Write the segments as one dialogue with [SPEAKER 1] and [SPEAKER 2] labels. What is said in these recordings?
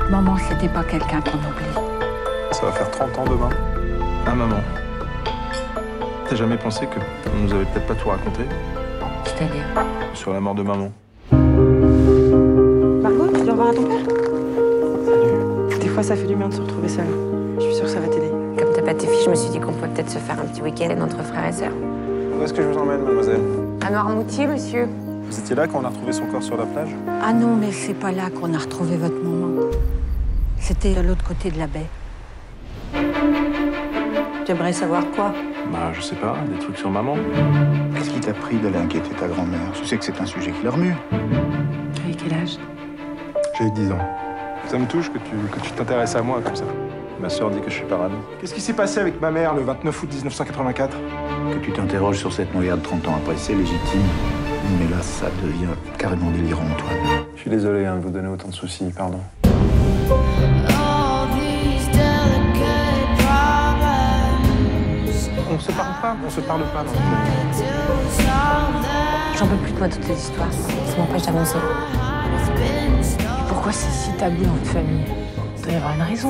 [SPEAKER 1] Votre maman, c'était pas quelqu'un qu'on oublie.
[SPEAKER 2] Ça va faire 30 ans demain. Ah, maman. T'as jamais pensé que on nous avait peut-être pas tout raconté?
[SPEAKER 1] C'est-à-dire?
[SPEAKER 2] Sur la mort de maman.
[SPEAKER 3] Margot, tu dois voir à ton père?
[SPEAKER 2] Salut.
[SPEAKER 3] Des fois, ça fait du bien de se retrouver seule. Je suis sûre que ça va t'aider.
[SPEAKER 4] Comme t'as pas tes filles, je me suis dit qu'on pourrait peut-être se faire un petit week-end entre frères et sœurs.
[SPEAKER 2] Où est-ce que je vous emmène, mademoiselle?
[SPEAKER 4] À Noirmoutier, monsieur.
[SPEAKER 2] Vous étiez là quand on a retrouvé son corps sur la plage?
[SPEAKER 1] Ah non, mais c'est pas là qu'on a retrouvé votre maman. C'était de l'autre côté de la baie.
[SPEAKER 3] Tu aimerais savoir quoi?
[SPEAKER 2] Bah, je sais pas, des trucs sur maman.
[SPEAKER 5] Qu'est-ce qui t'a pris d'aller inquiéter ta grand-mère? Je sais que c'est un sujet qui la remue.
[SPEAKER 3] Tu avais quel âge?
[SPEAKER 2] J'ai eu 10 ans. Ça me touche que tu t'intéresses à moi comme ça. Ma sœur dit que je suis parano. Qu'est-ce qui s'est passé avec ma mère le 29 août 1984?
[SPEAKER 5] Que tu t'interroges sur cette noyade 30 ans après, c'est légitime. Mais là, ça devient carrément délirant, Antoine.
[SPEAKER 2] Je suis désolé de vous donner autant de soucis, pardon. On se parle pas dans le film.
[SPEAKER 4] J'en peux plus de toi, toutes les histoires. Ça m'empêche d'avancer.
[SPEAKER 3] Pourquoi c'est si tabou dans votre famille? Il doit y avoir une raison.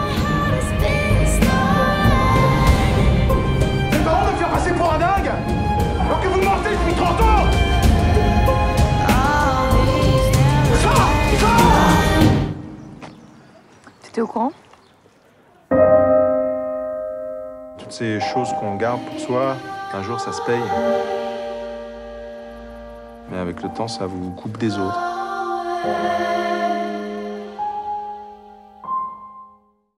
[SPEAKER 2] C'est marrant de me faire passer pour un dingue alors que vous mentez depuis 30 ans.
[SPEAKER 3] T'étais au courant?
[SPEAKER 2] Toutes ces choses qu'on garde pour soi, un jour ça se paye. Mais avec le temps, ça vous coupe des autres.